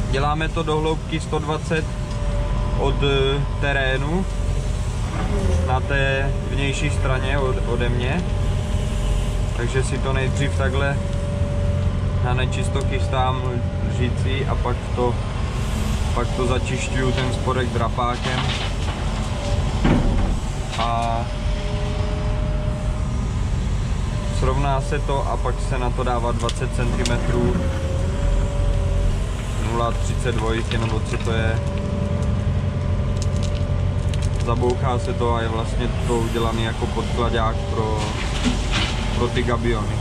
Děláme to do hloubky 120 od terénu na té vnější straně ode mě. Takže si to nejdřív takhle na nečisto chystám lžící a pak to začišťuju ten spodek drapákem. A srovná se to a pak se na to dává 20 cm 0,32 nebo co to je. Zabouchá se to a je vlastně to udělaný jako podkladák pro ty gabiony.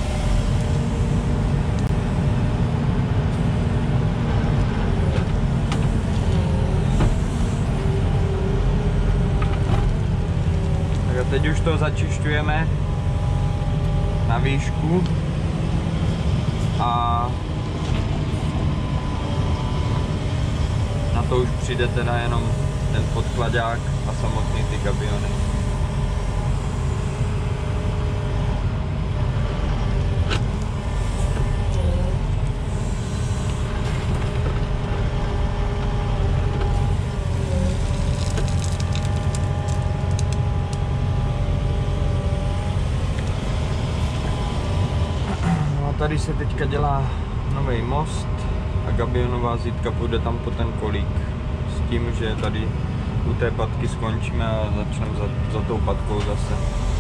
Tak a teď už to začišťujeme na výšku a na to už přijde teda jenom ten podkladák a samotný ty gabiony. No a tady se teďka dělá nový most a gabionová zítka půjde tam po ten kolík. S tím, že tady u té patky skončíme a začneme za tou patkou zase.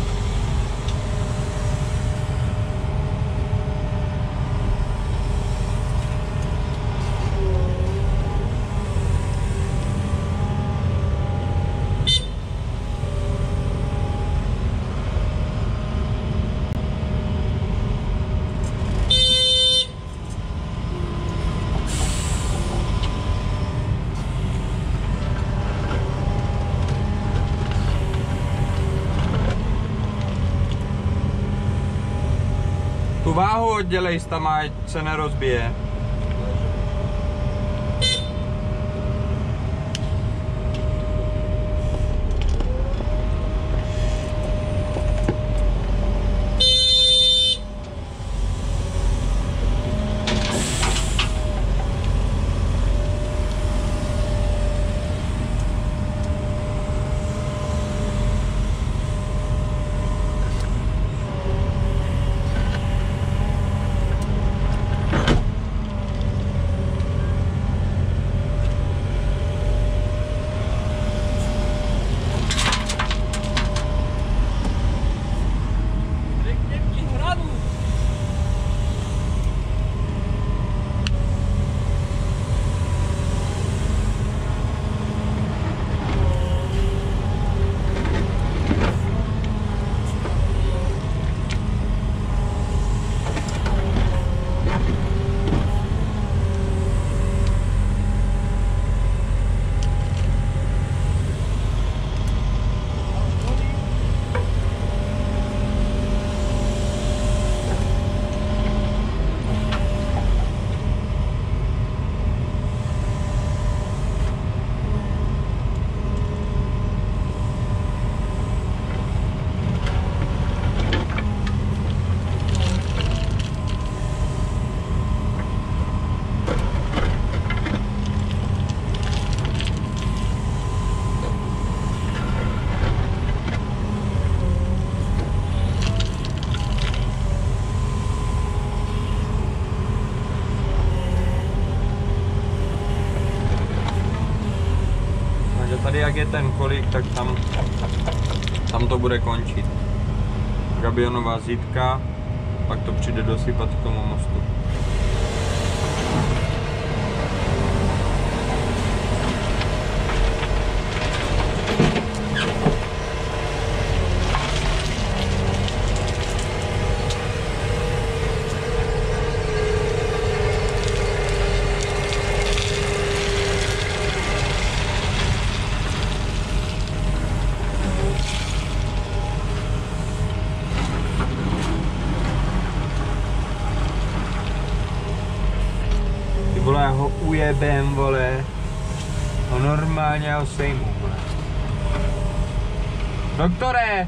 Tu váhu oddělej tam, ať se nerozbije. Tady jak je ten kolík, tak tam to bude končit. Gabionová zítka, pak to přijde dosypat k tomu mostu. Vole, ho ujebem, vole. No normálně ho sejmu, vole. Doktore!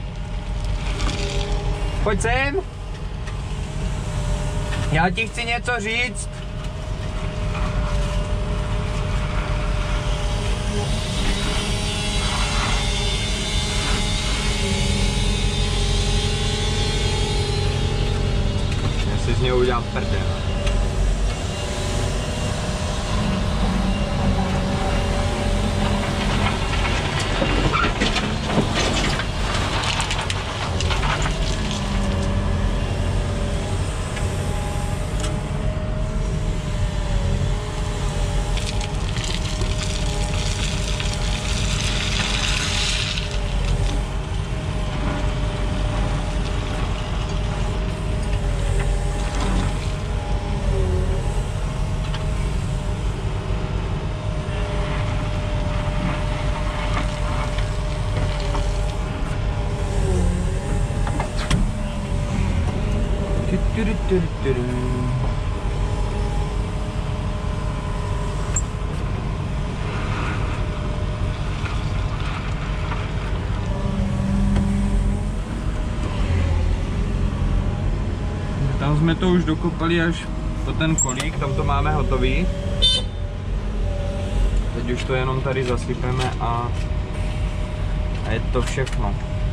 Pojď sem! Já ti chci něco říct. z něho udělám prdel. Tam jsme to už dokopali až po ten kolík, tam to máme hotový. Teď už to jenom tady zasypeme a je to všechno.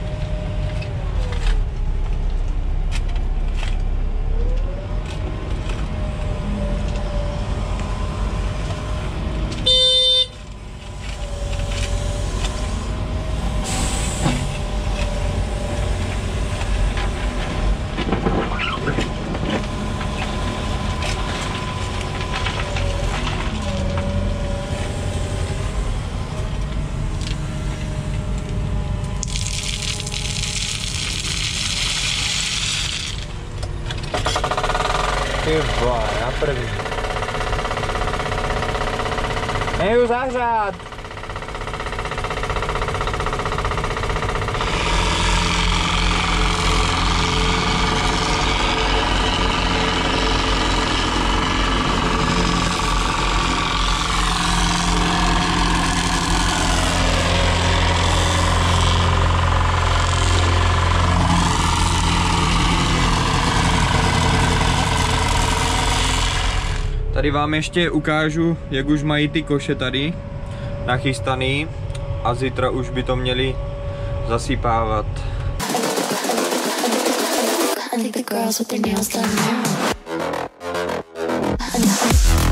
Ty vole, na první. Neju zahřát! Tady vám ještě ukážu, jak už mají ty koše tady nachystaný a zítra už by to měli zasypávat. I think the girls with their nails done now.